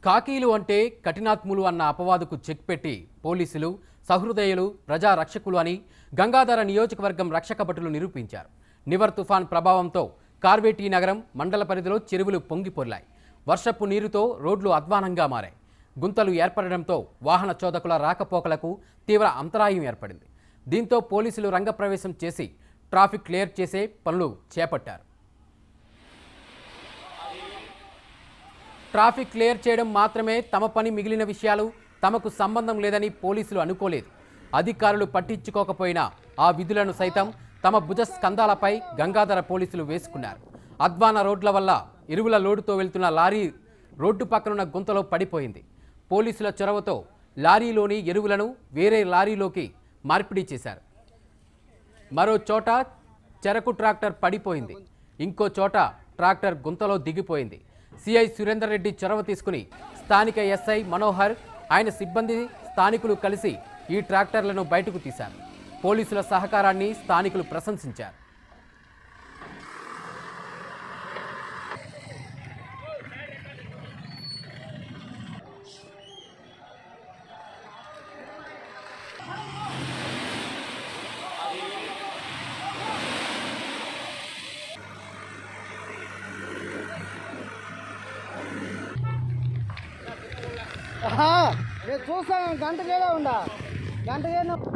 కాకీలు అంటే కఠినాత్ములు అన్న అపవాదుకు చెక్ పెట్టి పోలీసులు సహృదయులు ప్రజా రక్షకులు అని గంగాధర నియోజకవర్గం రక్షక భటులు నిరూపించారు. నివర్ తుఫాన్ ప్రభావంతో కార్వేటి నగరం మండల పరిధిలో చెరువులు పొంగిపొర్లాయి. వర్షపు నీరుతో రోడ్లు అధ్వానంగా మారాయి. గుంతలు ఏర్పడడంతో వాహన చోదకుల రాకపోకలకు తీవ్ర అంతరాయం ఏర్పడింది. దీంతో పోలీసులు రంగప్రవేశం చేసి ట్రాఫిక్ క్లియర్ చేసే పనులు చేపట్టారు. ట్రాఫిక్ క్లియర్ చేయడం మాత్రమే తమ పని, మిగిలిన విషయాలు తమకు సంబంధం లేదని పోలీసులు అనుకోలేదు. అధికారులు పట్టించుకోకపోయినా ఆ విధులను సైతం తమ భుజస్కంధాలపై గంగాధర పోలీసులు వేసుకున్నారు. అధ్వాన రోడ్ల వల్ల ఎరువుల లోడుతో వెళ్తున్న లారీ రోడ్డు పక్కనున్న గుంతలో పడిపోయింది. పోలీసుల చొరవతో లారీలోని ఎరువులను వేరే లారీలోకి మార్పిడి చేశారు. మరో చోట చెరకు ట్రాక్టర్ పడిపోయింది. ఇంకో చోట ట్రాక్టర్ గుంతలో దిగిపోయింది. సిఐ సురేందర్ రెడ్డి చొరవ తీసుకుని స్థానిక ఎస్ఐ మనోహర్, ఆయన సిబ్బంది, స్థానికులు కలిసి ఈ ట్రాక్టర్లను బయటకు తీశారు. పోలీసుల సహకారాన్ని స్థానికులు ప్రశంసించారు. నేను చూస్తాను, గంటకేలా ఉండా గంటకేనా